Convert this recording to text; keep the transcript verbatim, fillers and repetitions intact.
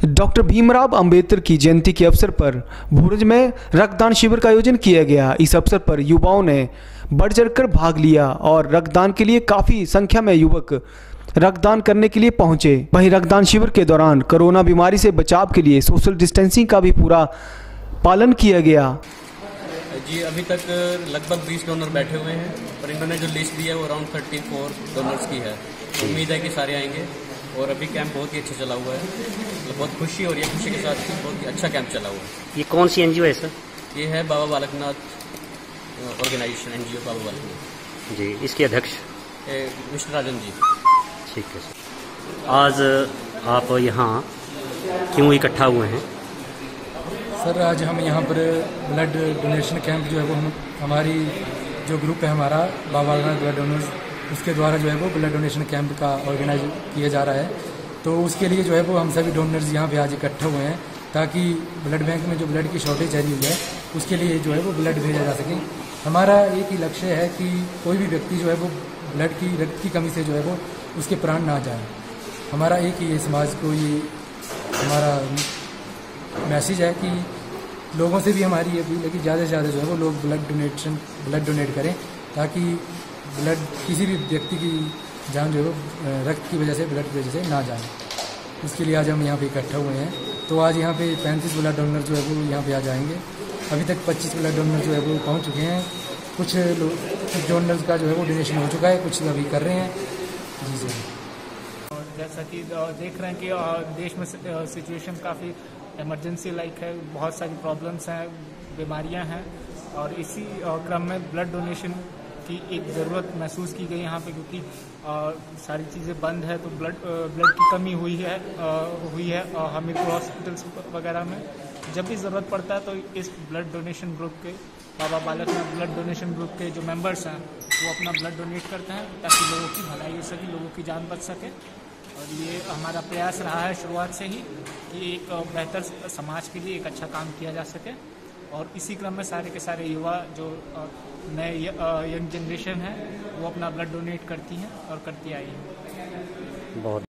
Doctor Bhimrao Ambedkar की जयंती के अवसर पर भूरज में रक्तदान शिविर का आयोजन किया गया। इस अवसर पर युवाओं ने बढ़ चढ़कर भाग लिया और रक्तदान के लिए काफ़ी संख्या में युवक रक्तदान करने के लिए पहुंचे। वहीं रक्तदान शिविर के दौरान कोरोना बीमारी से बचाव के लिए सोशल डिस्टेंसिंग का भी पूरा पालन किया गया। जी अभी तक लगभग बीस डोनर बैठे हुए हैं और इन्होंने जो लिस्ट दी है वो अराउंड थर्टी फोर डोनर्स की है। उम्मीद है कि सारे आएंगे और अभी कैंप बहुत ही अच्छा चला हुआ है। मतलब बहुत खुशी हो रही है, खुशी के साथ ही बहुत ही अच्छा कैंप चला हुआ है। ये कौन सी एनजीओ है सर? ये है बाबा बालकनाथ ऑर्गेनाइजेशन, एनजीओ बाबा बालकनाथ जी। इसके अध्यक्ष मिस्टर राजन जी। ठीक है सर। आज आप यहाँ क्यों इकट्ठा हुए हैं? सर आज हम यहाँ पर ब्लड डोनेशन कैंप जो है वो हम हमारी जो ग्रुप है हमारा बाबा बालकनाथ ब्लड डोनर्स, उसके द्वारा जो है वो ब्लड डोनेशन कैंप का ऑर्गेनाइज किया जा रहा है। तो उसके लिए जो है वो हम सभी डोनर्स यहाँ पे आज इकट्ठे हुए हैं ताकि ब्लड बैंक में जो ब्लड की शॉर्टेज आई हुई है उसके लिए जो है वो ब्लड भेजा जा सके। हमारा एक ही लक्ष्य है कि कोई भी व्यक्ति जो है वो ब्लड की रक्त की कमी से जो है वो उसके प्राण ना जाए। हमारा एक ही ये समाज को ये हमारा मैसेज है कि लोगों से भी हमारी ये अपील है कि ज़्यादा से ज़्यादा जो है वो लोग ब्लड डोनेशन ब्लड डोनेट करें ताकि ब्लड किसी भी व्यक्ति की जान जो है वो रक्त की वजह से ब्लड की वजह से ना जाए। इसके लिए आज हम यहाँ पे इकट्ठा हुए हैं। तो आज यहाँ पे पैंतीस ब्लड डोनर जो है वो यहाँ पे आ जाएंगे। अभी तक पच्चीस ब्लड डोनर जो है वो पहुँच चुके हैं। कुछ कुछ डोनर्स का जो है वो डोनेशन हो चुका है, कुछ अभी कर रहे हैं। जी सर। जैसा कि देख रहे हैं कि देश में सिचुएशन काफ़ी इमरजेंसी लाइक है, बहुत सारी प्रॉब्लम्स हैं, बीमारियां हैं और इसी क्रम में ब्लड डोनेशन की एक ज़रूरत महसूस की गई यहाँ पे, क्योंकि सारी चीज़ें बंद है तो ब्लड ब्लड की कमी हुई है हुई है हमीरपुर हॉस्पिटल्स वगैरह में। जब भी ज़रूरत पड़ता है तो इस ब्लड डोनेशन ग्रुप के Baba Balaknath blood donation group के जो मेंबर्स हैं वो अपना ब्लड डोनेट करते हैं ताकि लोगों की भलाई हो सके, लोगों की जान बच सके। और ये हमारा प्रयास रहा है शुरुआत से ही कि एक बेहतर समाज के लिए एक अच्छा काम किया जा सके। और इसी क्रम में सारे के सारे युवा जो नए यंग जनरेशन है वो अपना ब्लड डोनेट करती हैं और करती आई हैं। बहुत